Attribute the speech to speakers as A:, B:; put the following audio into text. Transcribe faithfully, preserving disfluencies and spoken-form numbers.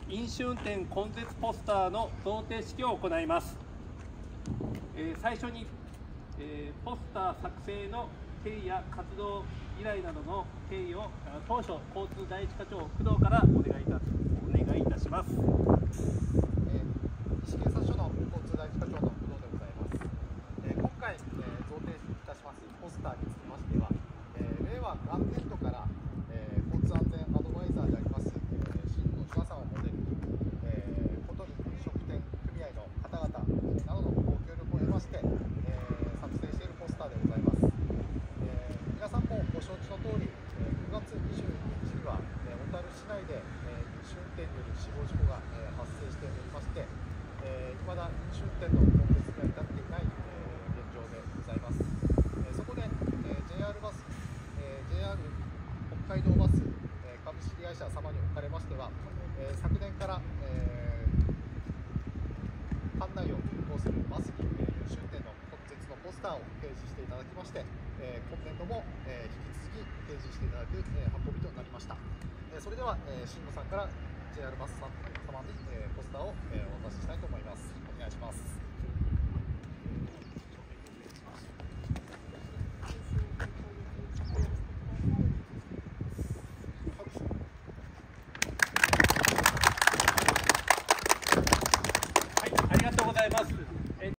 A: 飲酒運転根絶ポスターの贈呈式を行います。えー、最初に、えー、ポスター作成の経緯や活動依頼などの経緯を当初交通第一課長工藤からお願いいたお願いいたします。
B: えー、西警察署の交通第一課長の工藤でございます。えー、今回、えー、贈呈いたしますポスターにつきましては、えー、令和元年度から、えー、交通安全アドバイザーであります、えー、新野島さんをモデルに、えー、ことに飲食店組合の方々などのご協力を得まして、えー、作成しているポスターでございます。えー、皆さんもご承知の通り、えー、くがつにじゅうににちには、えー、小樽市内で、えー、飲酒運転による死亡事故が、えー、発生しておりまして、えー、未だ飲酒運転の根絶には至っていない、えー、現状でございます。えー、そこで、えー、ジェイアール バス、えー、ジェイアール 北海道バス、えー、株式会社様におかれましては、えー、昨年から、えー、館内を運行するバスに、えー、飲酒運転の根絶のポスターを掲示していただきまして、えー、今年度も、えー、引き続き掲示していただく、えー、運びとなりました。えー、それでは、えー、新野さんから ジェイアール バスさん様に、えー、ポスターを、えー、お渡ししたいと思います。